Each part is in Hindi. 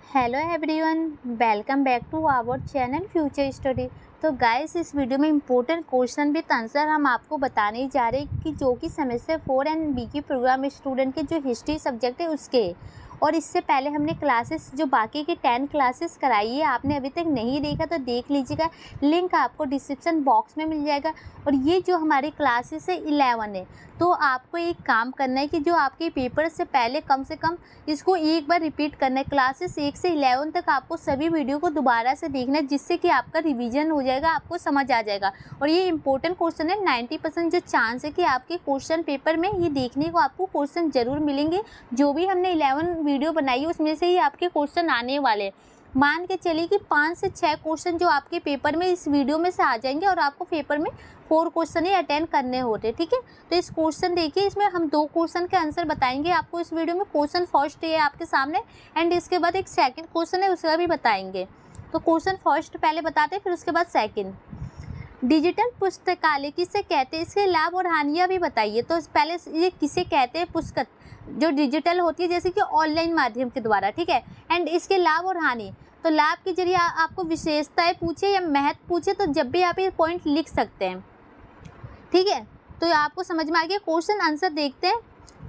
Hello everyone, welcome back to our channel future study. तो गाइस, इस वीडियो में इम्पोर्टेंट क्वेश्चन विद आंसर हम आपको बताने जा रहे हैं कि जो कि सेमेस्टर 4 एंड बी की प्रोग्राम स्टूडेंट के जो हिस्ट्री सब्जेक्ट है उसके। और इससे पहले हमने क्लासेस जो बाकी की 10 क्लासेस कराई है, आपने अभी तक नहीं देखा तो देख लीजिएगा, लिंक आपको डिस्क्रिप्शन बॉक्स में मिल जाएगा। और ये जो हमारी क्लासेस है 11 है, तो आपको एक काम करना है कि जो आपके पेपर से पहले कम से कम इसको एक बार रिपीट करना है। क्लासेस 1 से 11 तक आपको सभी वीडियो को दोबारा से देखना है, जिससे कि आपका रिवीजन हो जाएगा, आपको समझ आ जाएगा। और ये इंपॉर्टेंट क्वेश्चन है, 90% जो चांस है कि आपके क्वेश्चन पेपर में ये देखने को आपको क्वेश्चन जरूर मिलेंगे। जो भी हमने 11 वीडियो बनाई है उसमें से ही आपके क्वेश्चन आने वाले। मान के चलिए कि 5 से 6 क्वेश्चन जो आपके पेपर में इस वीडियो में से आ जाएंगे और आपको पेपर में 4 क्वेश्चन ही अटेंड करने होते, ठीक है। तो इस क्वेश्चन देखिए, इसमें हम 2 क्वेश्चन के आंसर बताएंगे आपको इस वीडियो में। क्वेश्चन फर्स्ट है आपके सामने एंड इसके बाद एक सेकंड क्वेश्चन है, उसका भी बताएंगे। तो क्वेश्चन फर्स्ट पहले बताते हैं, फिर उसके बाद सेकंड। डिजिटल पुस्तकालय किसे कहते हैं, इसके लाभ और हानियाँ भी बताइए। तो पहले ये किसे कहते हैं, पुस्तक जो डिजिटल होती है जैसे कि ऑनलाइन माध्यम के द्वारा, ठीक है। एंड इसके लाभ और हानि, तो लाभ के जरिए आपको विशेषताएं पूछे या महत्व पूछे तो जब भी आप ये पॉइंट लिख सकते हैं, ठीक है। तो आपको समझ में आ गया। क्वेश्चन आंसर देखते हैं।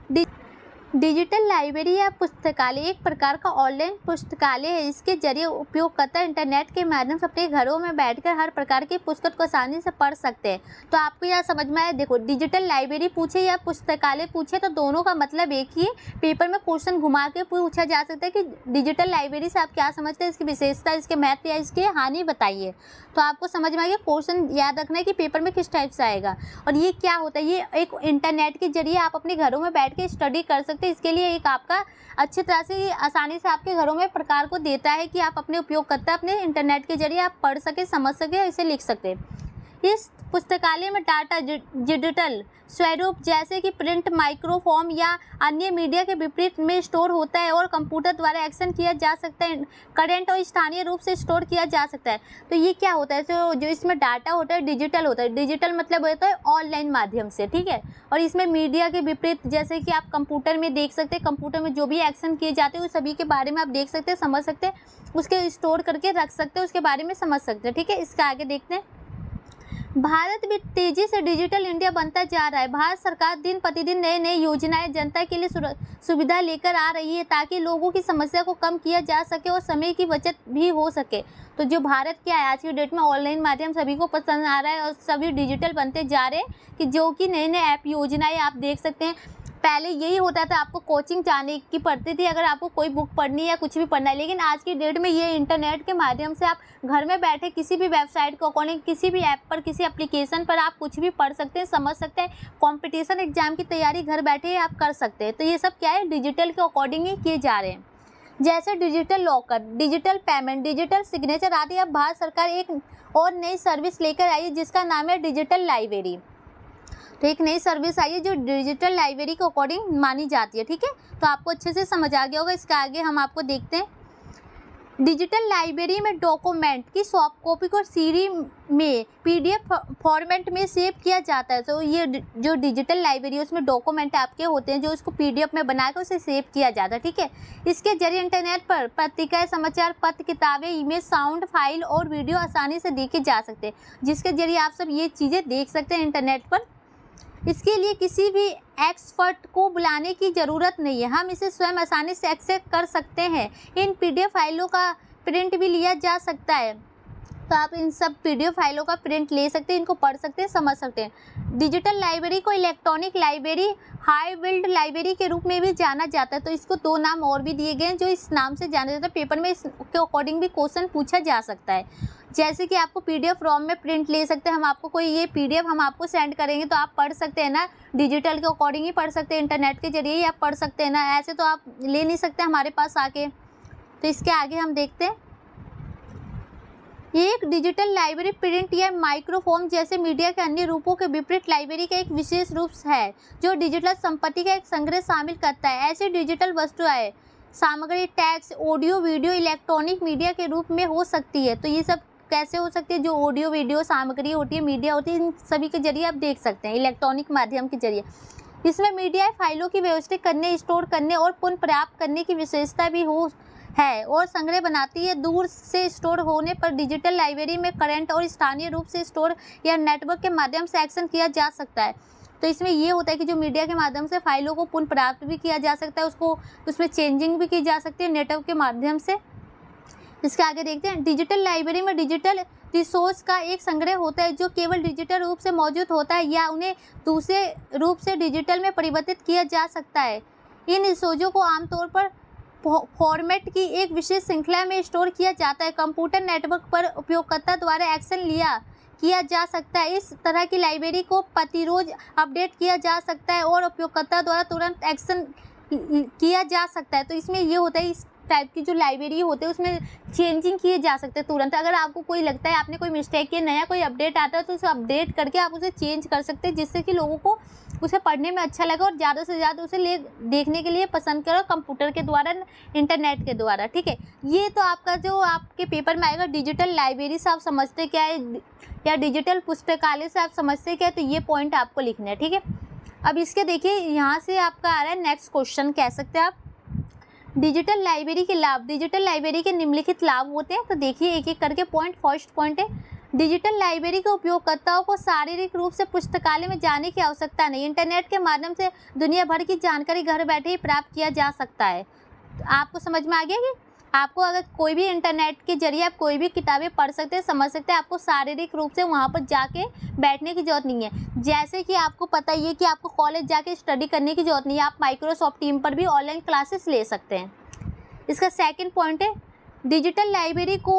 डिजिटल लाइब्रेरी या पुस्तकालय एक प्रकार का ऑनलाइन पुस्तकालय है। इसके जरिए उपयोगकर्ता इंटरनेट के माध्यम से अपने घरों में बैठकर हर प्रकार की पुस्तक को आसानी से पढ़ सकते हैं। तो आपको यह समझ में आया। देखो, डिजिटल लाइब्रेरी पूछे या पुस्तकालय पूछे तो दोनों का मतलब एक ही है। पेपर में क्वेश्चन घुमा के पूछा जा सकता है कि डिजिटल लाइब्रेरी से आप क्या समझते हैं, इसकी विशेषता, इसके महत्व या इसके हानि बताइए। तो आपको समझ में आ गया। क्वेश्चन याद रखना है कि पेपर में किस टाइप से आएगा। और ये क्या होता है, ये एक इंटरनेट के जरिए आप अपने घरों में बैठ के स्टडी कर सकते हैं। इसके लिए एक आपका अच्छी तरह से आसानी से आपके घरों में प्रकार को देता है कि आप अपने उपयोगकर्ता अपने इंटरनेट के जरिए आप पढ़ सके, समझ सके, इसे लिख सकते। इस पुस्तकालय में डाटा डिजिटल स्वरूप जैसे कि प्रिंट, माइक्रोफॉर्म या अन्य मीडिया के विपरीत में स्टोर होता है और कंप्यूटर द्वारा एक्शन किया जा सकता है। करंट और स्थानीय रूप से स्टोर किया जा सकता है। तो ये क्या होता है, तो जो इसमें डाटा होता है डिजिटल होता है। डिजिटल मतलब होता है ऑनलाइन माध्यम से, ठीक है। और इसमें मीडिया के विपरीत जैसे कि आप कंप्यूटर में देख सकते हैं, कंप्यूटर में जो भी एक्शन किए जाते हैं उस सभी के बारे में आप देख सकते हैं, समझ सकते हैं, उसके स्टोर करके रख सकते हैं, उसके बारे में समझ सकते हैं, ठीक है। इसका आगे देखते हैं। भारत भी तेजी से डिजिटल इंडिया बनता जा रहा है। भारत सरकार दिन प्रतिदिन नए नए योजनाएं जनता के लिए सुविधा लेकर आ रही है ताकि लोगों की समस्या को कम किया जा सके और समय की बचत भी हो सके। तो जो भारत क्या है आज की डेट में ऑनलाइन माध्यम सभी को पसंद आ रहा है और सभी डिजिटल बनते जा रहे हैं कि जो कि नए नए ऐप योजनाएं आप देख सकते हैं। पहले यही होता था, आपको कोचिंग जाने की पड़ती थी अगर आपको कोई बुक पढ़नी है या कुछ भी पढ़ना है। लेकिन आज की डेट में ये इंटरनेट के माध्यम से आप घर में बैठे किसी भी वेबसाइट को अकॉर्डिंग, किसी भी ऐप पर, किसी एप्लीकेशन पर आप कुछ भी पढ़ सकते हैं, समझ सकते हैं। कॉम्पिटिशन एग्जाम की तैयारी घर बैठे आप कर सकते हैं। तो ये सब क्या है, डिजिटल के अकॉर्डिंग ही किए जा रहे हैं। जैसे digital locker, digital payment, digital signature आदि। अब भारत सरकार एक और नई सर्विस लेकर आई है जिसका नाम है डिजिटल लाइब्रेरी। तो एक नई सर्विस आई है जो डिजिटल लाइब्रेरी के अकॉर्डिंग मानी जाती है, ठीक है। तो आपको अच्छे से समझ आ गया होगा। इसका आगे हम आपको देखते हैं। डिजिटल लाइब्रेरी में डॉक्यूमेंट की सॉफ्ट कॉपी को सीडी में पीडीएफ फॉर्मेट में सेव किया जाता है। तो ये जो डिजिटल लाइब्रेरी है उसमें डॉक्यूमेंट आपके होते हैं जो उसको पीडीएफ में बनाकर उसे सेव किया जाता है, ठीक है। इसके जरिए इंटरनेट पर पत्रिकाएं, समाचार पत्र, किताबें, इमेज, साउंड फाइल और वीडियो आसानी से देखे जा सकते हैं, जिसके जरिए आप सब ये चीज़ें देख सकते हैं इंटरनेट पर। इसके लिए किसी भी एक्सपर्ट को बुलाने की ज़रूरत नहीं है, हम इसे स्वयं आसानी से एक्सेस कर सकते हैं। इन पीडीएफ फाइलों का प्रिंट भी लिया जा सकता है। तो आप इन सब पीडीएफ फाइलों का प्रिंट ले सकते हैं, इनको पढ़ सकते हैं, समझ सकते हैं। डिजिटल लाइब्रेरी को इलेक्ट्रॉनिक लाइब्रेरी, हाइब्रिड लाइब्रेरी के रूप में भी जाना जाता है। तो इसको 2 नाम और भी दिए गए हैं जो इस नाम से जाना जाता है। पेपर में इसके अकॉर्डिंग भी क्वेश्चन पूछा जा सकता है। जैसे कि आपको पीडीएफ फॉर्म में प्रिंट ले सकते हैं, हम आपको कोई ये पीडीएफ हम आपको सेंड करेंगे तो आप पढ़ सकते हैं ना, डिजिटल के अकॉर्डिंग ही पढ़ सकते हैं, इंटरनेट के जरिए ही आप पढ़ सकते हैं ना, ऐसे तो आप ले नहीं सकते हमारे पास आके। तो इसके आगे हम देखते हैं। एक डिजिटल लाइब्रेरी प्रिंट या माइक्रोफॉर्म जैसे मीडिया के अन्य रूपों के विपरीत लाइब्रेरी का एक विशेष रूप है जो डिजिटल संपत्ति का एक संग्रह शामिल करता है। ऐसी डिजिटल वस्तुएं सामग्री text, audio, video electronic media के रूप में हो सकती है। तो ये सब कैसे हो सकती है, जो ऑडियो वीडियो सामग्री होती है, मीडिया होती है, इन सभी के जरिए आप देख सकते हैं इलेक्ट्रॉनिक माध्यम के जरिए। इसमें मीडिया फाइलों की व्यवस्थित करने, स्टोर करने और पुनः प्राप्त करने की विशेषता भी है और संग्रह बनाती है। दूर से स्टोर होने पर डिजिटल लाइब्रेरी में करंट और स्थानीय रूप से स्टोर या नेटवर्क के माध्यम से एक्सेस किया जा सकता है। तो इसमें ये होता है कि जो मीडिया के माध्यम से फाइलों को पुनः प्राप्त भी किया जा सकता है, उसको उसमें चेंजिंग भी की जा सकती है नेटवर्क के माध्यम से। इसके आगे देखते हैं, डिजिटल लाइब्रेरी में डिजिटल रिसोर्स का एक संग्रह होता है जो केवल डिजिटल रूप से मौजूद होता है या उन्हें दूसरे रूप से डिजिटल में परिवर्तित किया जा सकता है। इन रिसोर्सों को आमतौर पर फॉर्मेट की एक विशेष श्रृंखला में स्टोर किया जाता है। कंप्यूटर नेटवर्क पर उपयोगकर्ता द्वारा एक्शन किया जा सकता है। इस तरह की लाइब्रेरी को प्रतिरोज अपडेट किया जा सकता है और उपयोगकर्ता द्वारा तुरंत एक्शन किया जा सकता है। तो इसमें ये होता है, इस टाइप की जो लाइब्रेरी होते हैं उसमें चेंजिंग किए जा सकते हैं तुरंत। अगर आपको कोई लगता है आपने कोई मिस्टेक किया, नया कोई अपडेट आता है तो उसे अपडेट करके आप उसे चेंज कर सकते हैं, जिससे कि लोगों को उसे पढ़ने में अच्छा लगे और ज़्यादा से ज़्यादा उसे देखने के लिए पसंद करो, कंप्यूटर के द्वारा, इंटरनेट के द्वारा। ठीक है, ये तो आपका जो आपके पेपर में आएगा डिजिटल लाइब्रेरी से आप समझते क्या है या डिजिटल पुस्तकालय से आप समझते क्या है, तो ये पॉइंट आपको लिखना है। ठीक है, अब इसके देखिए यहाँ से आपका आ रहा है नेक्स्ट क्वेश्चन, कह सकते हैं आप, डिजिटल लाइब्रेरी के लाभ। डिजिटल लाइब्रेरी के निम्नलिखित लाभ होते हैं। तो देखिए एक एक करके पॉइंट। फर्स्ट पॉइंट है, डिजिटल लाइब्रेरी के उपयोगकर्ताओं को शारीरिक रूप से पुस्तकालय में जाने की आवश्यकता नहीं। इंटरनेट के माध्यम से दुनिया भर की जानकारी घर बैठे ही प्राप्त किया जा सकता है। आपको समझ में आ गया कि आपको अगर कोई भी इंटरनेट के जरिए आप कोई भी किताबें पढ़ सकते हैं, समझ सकते हैं, आपको शारीरिक रूप से वहाँ पर जाके बैठने की ज़रूरत नहीं है। जैसे कि आपको पता ही है कि आपको कॉलेज जाके स्टडी करने की ज़रूरत नहीं है, आप माइक्रोसॉफ्ट टीम पर भी ऑनलाइन क्लासेस ले सकते हैं। इसका सेकंड पॉइंट है, डिजिटल लाइब्रेरी को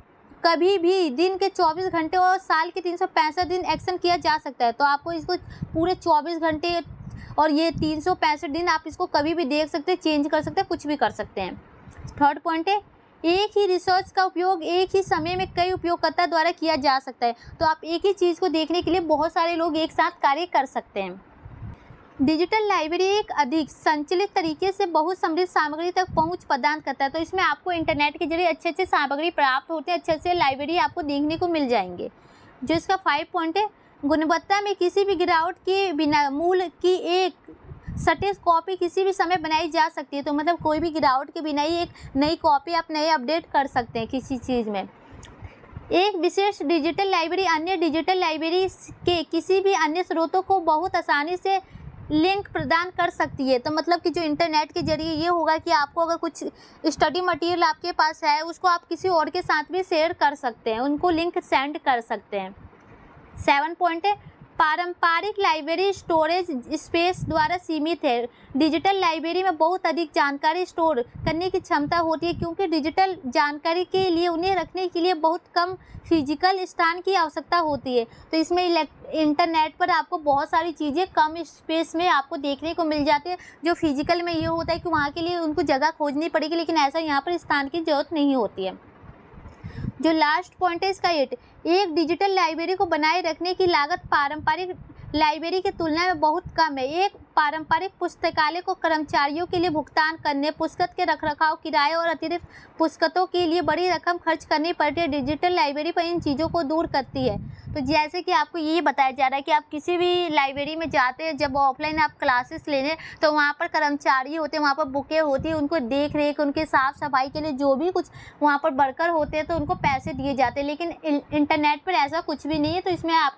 कभी भी दिन के 24 घंटे और साल के 365 दिन एक्सेस किया जा सकता है। तो आपको इसको पूरे 24 घंटे और ये 365 दिन आप इसको कभी भी देख सकते हैं, चेंज कर सकते हैं, कुछ भी कर सकते हैं। थर्ड पॉइंट है, एक ही रिसोर्स का उपयोग एक ही समय में कई उपयोगकर्ता द्वारा किया जा सकता है। तो आप एक ही चीज़ को देखने के लिए बहुत सारे लोग एक साथ कार्य कर सकते हैं। डिजिटल लाइब्रेरी एक अधिक संचालित तरीके से बहुत समृद्ध सामग्री तक पहुंच प्रदान करता है। तो इसमें आपको इंटरनेट के जरिए अच्छे अच्छे सामग्री प्राप्त होते हैं, अच्छे अच्छे लाइब्रेरी आपको देखने को मिल जाएंगे। जो इसका 5 पॉइंट है, गुणवत्ता में किसी भी गिरावट के बिना मूल की एक सटीक कॉपी किसी भी समय बनाई जा सकती है। तो मतलब कोई भी गिरावट के बिना ही एक नई कॉपी आप नए अपडेट कर सकते हैं किसी चीज़ में। एक विशेष डिजिटल लाइब्रेरी अन्य डिजिटल लाइब्रेरी के किसी भी अन्य स्रोतों को बहुत आसानी से लिंक प्रदान कर सकती है। तो मतलब कि जो इंटरनेट के जरिए ये होगा कि आपको अगर कुछ स्टडी मटेरियल आपके पास है, उसको आप किसी और के साथ भी शेयर कर सकते हैं, उनको लिंक सेंड कर सकते हैं। 7 पॉइंट है, पारंपरिक लाइब्रेरी स्टोरेज स्पेस द्वारा सीमित है। डिजिटल लाइब्रेरी में बहुत अधिक जानकारी स्टोर करने की क्षमता होती है, क्योंकि डिजिटल जानकारी के लिए उन्हें रखने के लिए बहुत कम फिजिकल स्थान की आवश्यकता होती है। तो इसमें इंटरनेट पर आपको बहुत सारी चीज़ें कम स्पेस में आपको देखने को मिल जाती है। जो फिजिकल में ये होता है कि वहाँ के लिए उनको जगह खोजनी पड़ेगी, लेकिन ऐसा यहाँ पर स्थान की जरूरत नहीं होती है। जो लास्ट पॉइंट है इसका 8, एक डिजिटल लाइब्रेरी को बनाए रखने की लागत पारंपरिक लाइब्रेरी की तुलना में बहुत कम है। एक पारंपरिक पुस्तकालय को कर्मचारियों के लिए भुगतान करने, पुस्तक के रखरखाव, किराए और अतिरिक्त पुस्तकों के लिए बड़ी रकम खर्च करनी पड़ती है। डिजिटल लाइब्रेरी पर इन चीज़ों को दूर करती है। तो जैसे कि आपको ये बताया जा रहा है कि आप किसी भी लाइब्रेरी में जाते हैं, जब ऑफलाइन आप क्लासेस लेने, तो वहाँ पर कर्मचारी होते हैं, वहाँ पर बुकें होती है, उनको देख रेख, उनके साफ़ सफाई के लिए जो भी कुछ वहाँ पर वर्कर होते हैं तो उनको पैसे दिए जाते हैं। लेकिन इंटरनेट पर ऐसा कुछ भी नहीं है, तो इसमें आपके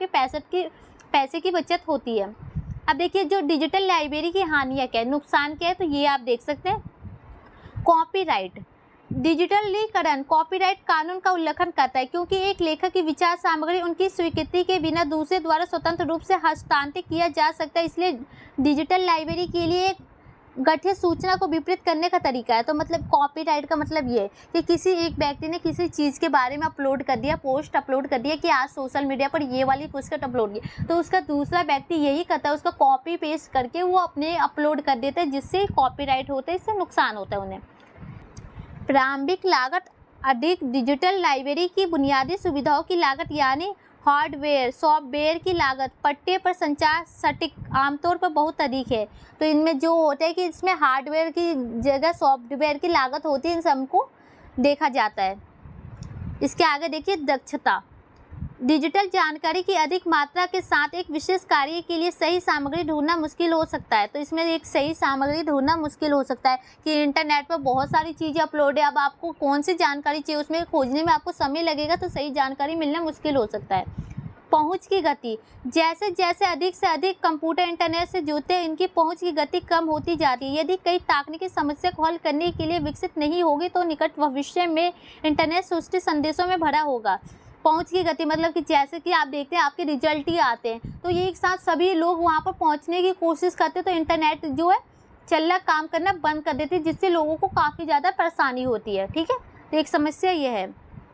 पैसे की बचत होती है। अब देखिए जो डिजिटल लाइब्रेरी की हानियाँ क्या है, नुकसान क्या है, तो ये आप देख सकते हैं। कॉपीराइट, डिजिटलीकरण कॉपीराइट कानून का उल्लंघन करता है, क्योंकि एक लेखक की विचार सामग्री उनकी स्वीकृति के बिना दूसरे द्वारा स्वतंत्र रूप से हस्तांतरित किया जा सकता है। इसलिए डिजिटल लाइब्रेरी के लिए एक गठित सूचना को विपरीत करने का तरीका है। तो मतलब कॉपीराइट का मतलब ये है कि किसी एक व्यक्ति ने किसी चीज़ के बारे में अपलोड कर दिया, पोस्ट अपलोड कर दिया कि आज सोशल मीडिया पर ये वाली पुस्तक अपलोड की, तो उसका दूसरा व्यक्ति यही करता है, उसका कॉपी पेस्ट करके वो अपने अपलोड कर देता है, जिससे कॉपीराइट होता है, इससे नुकसान होता है उन्हें। प्रारंभिक लागत अधिक, डिजिटल लाइब्रेरी की बुनियादी सुविधाओं की लागत यानी हार्डवेयर सॉफ्टवेयर की लागत पट्टे पर संचार सटीक आमतौर पर बहुत अधिक है। तो इनमें जो होता है कि इसमें हार्डवेयर की जगह सॉफ्टवेयर की लागत होती है, इन सबको देखा जाता है। इसके आगे देखिए दक्षता, डिजिटल जानकारी की अधिक मात्रा के साथ एक विशेष कार्य के लिए सही सामग्री ढूंढना मुश्किल हो सकता है। तो इसमें एक सही सामग्री ढूंढना मुश्किल हो सकता है कि इंटरनेट पर बहुत सारी चीज़ें अपलोड है, अब आपको कौन सी जानकारी चाहिए उसमें खोजने में आपको समय लगेगा, तो सही जानकारी मिलना मुश्किल हो सकता है। पहुंच की गति, जैसे जैसे अधिक से अधिक कंप्यूटर इंटरनेट से जुड़ते हैं, इनकी पहुंच की गति कम होती जाती है। यदि कई तकनीकी समस्या को हल करने के लिए विकसित नहीं होगी तो निकट भविष्य में इंटरनेट सृष्टि संदेशों में भरा होगा। पहुंच की गति मतलब कि जैसे कि आप देखते हैं आपके रिजल्ट ही आते हैं, तो ये एक साथ सभी लोग वहाँ पर पहुँचने की कोशिश करते हैं, तो इंटरनेट जो है चलना काम करना बंद कर देती है, जिससे लोगों को काफ़ी ज़्यादा परेशानी होती है। ठीक है, तो एक समस्या ये है।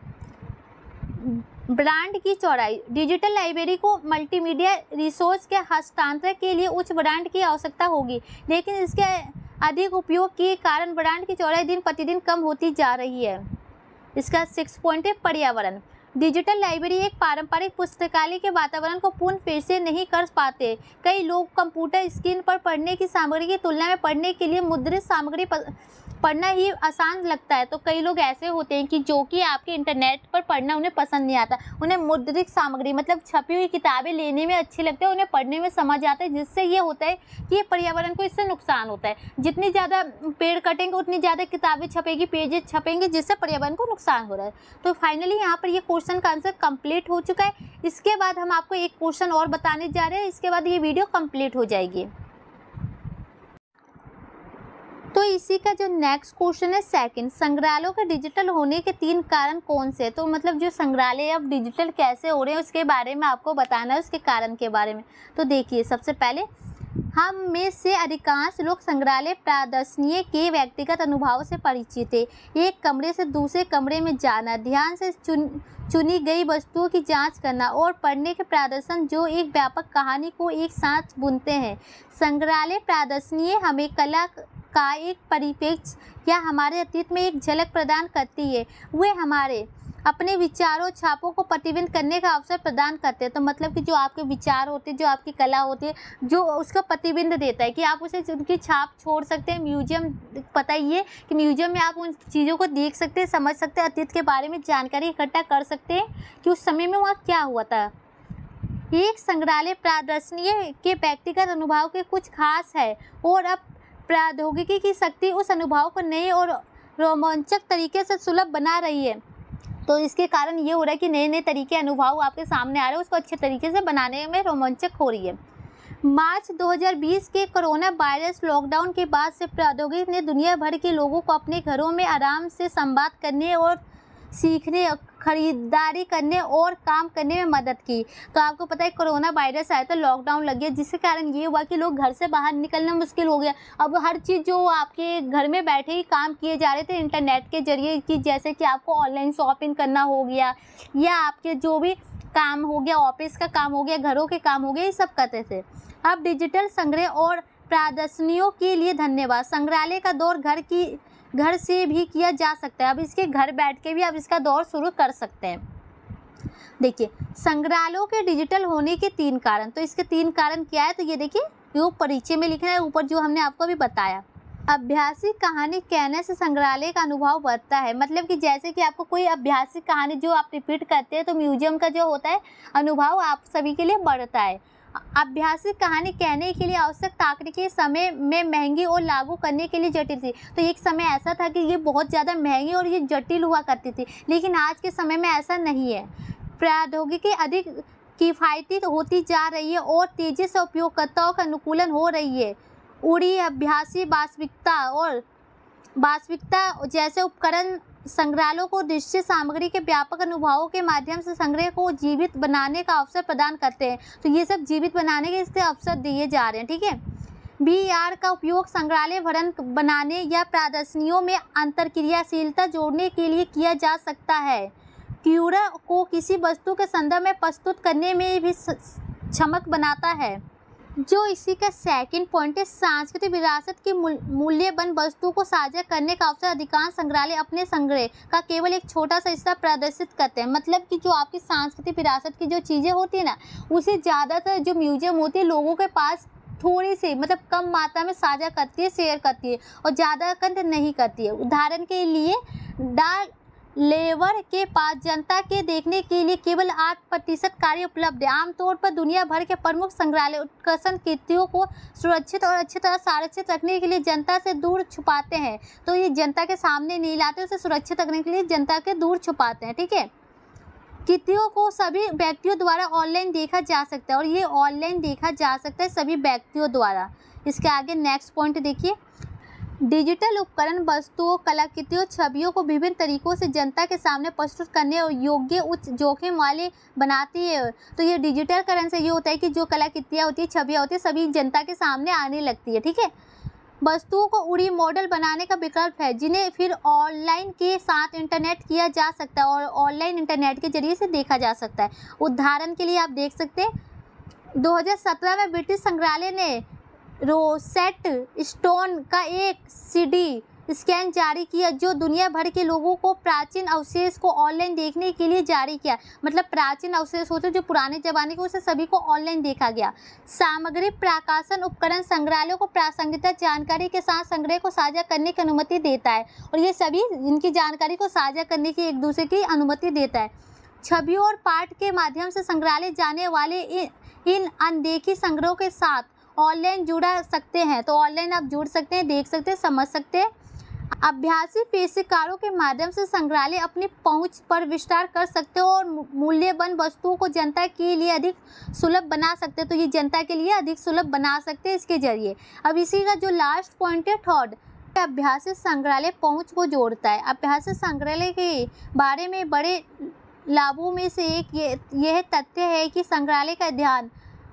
ब्रांड की चौड़ाई, डिजिटल लाइब्रेरी को मल्टीमीडिया रिसोर्स के हस्तांतरण के लिए उच्च ब्रांड की आवश्यकता होगी, लेकिन इसके अधिक उपयोग के कारण ब्रांड की चौड़ाई दिन प्रतिदिन कम होती जा रही है। इसका 6 पॉइंट है पर्यावरण। डिजिटल लाइब्रेरी एक पारंपरिक पुस्तकालय के वातावरण को पूर्ण फिर से नहीं कर पाते। कई लोग कंप्यूटर स्क्रीन पर पढ़ने की सामग्री की तुलना में पढ़ने के लिए मुद्रित सामग्री पढ़ना ही आसान लगता है। तो कई लोग ऐसे होते हैं कि जो कि आपके इंटरनेट पर पढ़ना उन्हें पसंद नहीं आता, उन्हें मुद्रित सामग्री मतलब छपी हुई किताबें लेने में अच्छी लगती है, उन्हें पढ़ने में समझ आता है, जिससे ये होता है कि ये पर्यावरण को इससे नुकसान होता है। जितनी ज़्यादा पेड़ कटेंगे उतनी ज़्यादा किताबें छपेगी, पेजेस छपेंगे, जिससे पर्यावरण को नुकसान हो रहा है। तो फाइनली यहाँ पर ये क्वेश्चन का आंसर कंप्लीट हो चुका है। इसके बाद हम आपको एक क्वेश्चन और बताने जा रहे हैं, इसके बाद ये वीडियो कंप्लीट हो जाएगी। तो इसी का जो नेक्स्ट क्वेश्चन है सेकंड, संग्रहालयों के डिजिटल होने के 3 कारण कौन से? तो मतलब जो संग्रहालय अब डिजिटल कैसे हो रहे हैं उसके बारे में आपको बताना है, उसके कारण के बारे में। तो देखिए, सबसे पहले हम में से अधिकांश लोग संग्रहालय प्रदर्शनी के व्यक्तिगत अनुभव से परिचित है। एक कमरे से दूसरे कमरे में जाना, ध्यान से चुनी गई वस्तुओं की जांच करना और पढ़ने के प्रदर्शन जो एक व्यापक कहानी को एक साथ बुनते हैं। संग्रहालय प्रदर्शनी हमें कला का एक परिप्रेक्ष्य या हमारे अतीत में एक झलक प्रदान करती है। वे हमारे अपने विचारों छापों को प्रतिबिंबित करने का अवसर प्रदान करते हैं। तो मतलब कि जो आपके विचार होते हैं, जो आपकी कला होती है, जो उसका प्रतिबिंब देता है कि आप उसे उनकी छाप छोड़ सकते हैं। म्यूजियम, पता ही है कि म्यूजियम में आप उन चीज़ों को देख सकते हैं, समझ सकते हैं, अतीत के बारे में जानकारी इकट्ठा कर सकते हैं कि उस समय में वहाँ क्या हुआ था। एक संग्रहालय प्रदर्शनी के व्यक्तिगत अनुभव के कुछ खास है और अब प्रौद्योगिकी की शक्ति उस अनुभव को नए और रोमांचक तरीके से सुलभ बना रही है। तो इसके कारण ये हो रहा है कि नए नए तरीके अनुभव आपके सामने आ रहे हैं, उसको अच्छे तरीके से बनाने में रोमांचक हो रही है। मार्च 2020 के कोरोना वायरस लॉकडाउन के बाद से प्रौद्योगिकी ने दुनिया भर के लोगों को अपने घरों में आराम से संवाद करने और सीखने, खरीदारी करने और काम करने में मदद की। तो आपको पता है कोरोना वायरस आया तो लॉकडाउन लग गया, जिसके कारण ये हुआ कि लोग घर से बाहर निकलना मुश्किल हो गया। अब हर चीज़ जो आपके घर में बैठे ही काम किए जा रहे थे इंटरनेट के जरिए, कि जैसे कि आपको ऑनलाइन शॉपिंग करना हो गया या आपके जो भी काम हो गया, ऑफिस का काम हो गया, घरों के काम हो गए, ये सब करते थे। अब डिजिटल संग्रह और प्रदर्शनियों के लिए धन्यवाद। संग्रहालय का दौर घर से भी किया जा सकता है। अब इसके घर बैठ के भी आप इसका दौर शुरू कर सकते हैं। देखिए, संग्रहालयों के डिजिटल होने के 3 कारण। तो इसके 3 कारण क्या है? तो ये देखिए, ये परिचय में लिखना है ऊपर, जो हमने आपको भी बताया। अभ्यासिक कहानी कहने से संग्रहालय का अनुभव बढ़ता है। मतलब कि जैसे कि आपको कोई अभ्यासिक कहानी जो आप रिपीट करते हैं, तो म्यूजियम का जो होता है अनुभव आप सभी के लिए बढ़ता है। अभ्यासिक कहानी कहने के लिए आवश्यक तकनीकी समय में महंगी और लागू करने के लिए जटिल थी। तो एक समय ऐसा था कि ये बहुत ज़्यादा महंगी और ये जटिल हुआ करती थी, लेकिन आज के समय में ऐसा नहीं है। प्रौद्योगिकी अधिक किफ़ायती होती जा रही है और तेज़ी से उपयोगकर्ताओं का अनुकूलन हो रही है। उड़ी अभ्यासी वास्तविकता जैसे उपकरण संग्रहालयों को दृश्य सामग्री के व्यापक अनुभवों के माध्यम से संग्रह को जीवित बनाने का अवसर प्रदान करते हैं। तो ये सब जीवित बनाने के इससे अवसर दिए जा रहे हैं। ठीक है, VR का उपयोग संग्रहालय भवन बनाने या प्रदर्शनियों में अंतरक्रियाशीलता जोड़ने के लिए किया जा सकता है। क्यूरा को किसी वस्तु के संदर्भ में प्रस्तुत करने में भी क्षमक बनाता है। जो इसी का सेकंड पॉइंट है, सांस्कृतिक विरासत की मूल्यवान वस्तु को साझा करने का अवसर। अधिकांश संग्रहालय अपने संग्रह का केवल एक छोटा सा हिस्सा प्रदर्शित करते हैं। मतलब कि जो आपकी सांस्कृतिक विरासत की जो चीज़ें होती है ना, उसे ज़्यादातर जो म्यूजियम होती है लोगों के पास थोड़ी सी मतलब कम मात्रा में साझा करती है, शेयर करती है और ज़्यादा कंध नहीं करती है। उदाहरण के लिए लेवर के पास जनता के देखने के लिए केवल 8% कार्य उपलब्ध है। आमतौर पर दुनिया भर के प्रमुख संग्रहालय उत्कर्षण कृतियों को सुरक्षित और अच्छी तरह संरक्षित रखने के लिए जनता से दूर छुपाते हैं। तो ये जनता के सामने नहीं लाते, उसे सुरक्षित रखने के लिए जनता के दूर छुपाते हैं। ठीक है, कृतियों को सभी व्यक्तियों द्वारा ऑनलाइन देखा जा सकता है, और ये ऑनलाइन देखा जा सकता है सभी व्यक्तियों द्वारा। इसके आगे नेक्स्ट पॉइंट देखिए, डिजिटल उपकरण वस्तुओं, कलाकृतियों, छवियों को विभिन्न तरीकों से जनता के सामने प्रस्तुत करने और योग्य उच्च जोखिम वाले बनाती है। तो ये डिजिटलकरण से ये होता है कि जो कलाकृतियाँ होती है, छवियाँ होती है, सभी जनता के सामने आने लगती है। ठीक है, वस्तुओं को उड़ी मॉडल बनाने का विकल्प है, जिन्हें फिर ऑनलाइन के साथ इंटरनेट किया जा सकता है और ऑनलाइन इंटरनेट के जरिए से देखा जा सकता है। उदाहरण के लिए आप देख सकते हैं 2017 में ब्रिटिश संग्रहालय ने रोसेट स्टोन का एक CD स्कैन जारी किया, जो दुनिया भर के लोगों को प्राचीन अवशेष को ऑनलाइन देखने के लिए जारी किया। मतलब प्राचीन अवशेष होते जो पुराने जमाने के, उसे सभी को ऑनलाइन देखा गया। सामग्री प्रकाशन उपकरण संग्रहालयों को प्रासंगिकता जानकारी के साथ संग्रह को साझा करने की अनुमति देता है, और ये सभी इनकी जानकारी को साझा करने की एक दूसरे की अनुमति देता है। छवियों और पाठ के माध्यम से संग्रहालय जाने वाले इन अनदेखी संग्रहों के साथ ऑनलाइन जुड़ा सकते हैं। तो ऑनलाइन आप जुड़ सकते हैं, देख सकते हैं, समझ सकते हैं। अभ्यासी पेशकारों के माध्यम से संग्रहालय अपनी पहुंच पर विस्तार कर सकते हो और मूल्यवान वस्तुओं को जनता के लिए अधिक सुलभ बना सकते हैं। तो ये जनता के लिए अधिक सुलभ बना सकते हैं इसके जरिए। अब इसी का जो लास्ट पॉइंट है, थर्ड, अभ्यासी संग्रहालय पहुंच को जोड़ता है। अभ्यासी संग्रहालय के बारे में बड़े लाभों में से एक यह तथ्य है कि संग्रहालय का ध्यान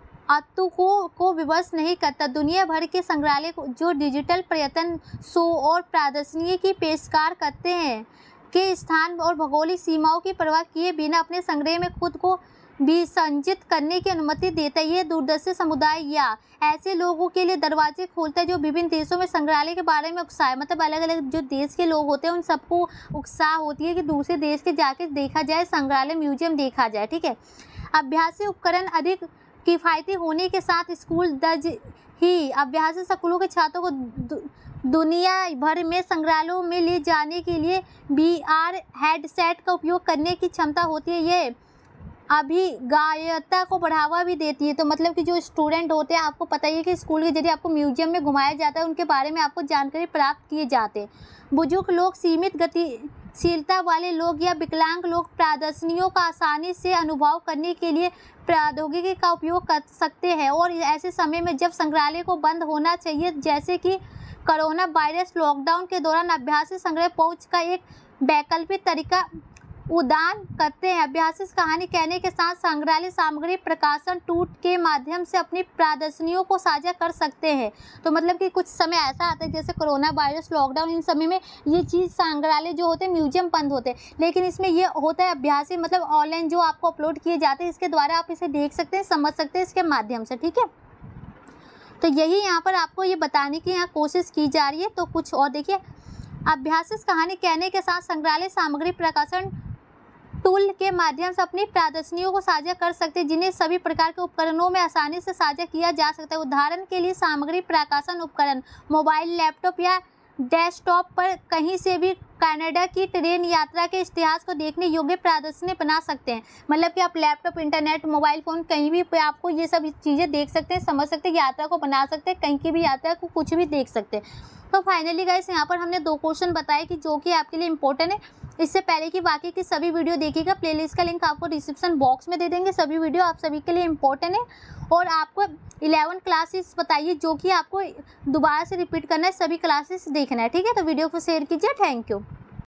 आतुकों को विवश नहीं करता। दुनिया भर के संग्रहालय जो डिजिटल पर्यटन शो और प्रदर्शनी की पेशकार करते हैं, के स्थान और भौगोलिक सीमाओं की परवाह किए बिना अपने संग्रह में खुद को भी संचित करने की अनुमति देता है। ये दूरदर्शी समुदाय या ऐसे लोगों के लिए दरवाजे खोलता है जो विभिन्न देशों में संग्रहालय के बारे में उत्साह, मतलब अलग अलग जो देश के लोग होते हैं उन सबको उत्साह होती है कि दूसरे देश के जाके देखा जाए, संग्रहालय म्यूजियम देखा जाए। ठीक है, अभ्यासी उपकरण अधिक किफ़ायती होने के साथ स्कूल दर्ज ही अभ्यासी स्कूलों के छात्रों को दुनिया भर में संग्रहालयों में ले जाने के लिए VR हेडसेट का उपयोग करने की क्षमता होती है। ये अभिज्ञता को बढ़ावा भी देती है। तो मतलब कि जो स्टूडेंट होते हैं, आपको पता ही है कि स्कूल के जरिए आपको म्यूजियम में घुमाया जाता है, उनके बारे में आपको जानकारी प्राप्त किए जाते हैं। बुजुर्ग लोग, सीमित गतिशीलता वाले लोग या विकलांग लोग प्रदर्शनियों का आसानी से अनुभव करने के लिए प्रौद्योगिकी का उपयोग कर सकते हैं। और ऐसे समय में जब संग्रहालय को बंद होना चाहिए, जैसे कि कोरोना वायरस लॉकडाउन के दौरान, अभ्यासी संग्रह पहुंच का एक वैकल्पिक तरीका उदान करते हैं। अभ्यासी कहानी कहने के साथ संग्रहालय सामग्री प्रकाशन टूट के माध्यम से अपनी प्रदर्शनियों को साझा कर सकते हैं। तो मतलब कि कुछ समय ऐसा आता है जैसे कोरोना वायरस लॉकडाउन, इन समय में ये चीज़ संग्रहालय जो होते हैं म्यूजियम बंद होते हैं, लेकिन इसमें ये होता है अभ्यासी मतलब ऑनलाइन जो आपको अपलोड किए जाते हैं, इसके द्वारा आप इसे देख सकते हैं, समझ सकते हैं इसके माध्यम से। ठीक है, तो यही यहाँ पर आपको ये बताने की यहाँ कोशिश की जा रही है। तो कुछ और देखिए, अभ्यासी कहानी कहने के साथ संग्रहालय सामग्री प्रकाशन टूल के माध्यम से अपनी प्रदर्शनियों को साझा कर सकते हैं, जिन्हें सभी प्रकार के उपकरणों में आसानी से साझा किया जा सकता है। उदाहरण के लिए सामग्री प्रकाशन उपकरण मोबाइल, लैपटॉप या डेस्कटॉप पर कहीं से भी कनाडा की ट्रेन यात्रा के इतिहास को देखने योग्य प्रदर्शनी बना सकते हैं। मतलब कि आप लैपटॉप, इंटरनेट, मोबाइल फ़ोन कहीं भी आपको ये सब चीज़ें देख सकते हैं, समझ सकते हैं, यात्रा को बना सकते हैं, कहीं की भी यात्रा को कुछ भी देख सकते हैं। तो फाइनली गाइस, यहाँ पर हमने 2 क्वेश्चन बताए कि जो कि आपके लिए इंपॉर्टेंट है। इससे पहले कि बाकी की सभी वीडियो देखिएगा, प्लेलिस्ट का लिंक आपको डिस्क्रिप्शन बॉक्स में दे देंगे। सभी वीडियो आप सभी के लिए इंपॉर्टेंट है। और आपको 11 क्लासेस बताइए जो कि आपको दोबारा से रिपीट करना है, सभी क्लासेस देखना है। ठीक है, तो वीडियो को शेयर कीजिए। Thank you.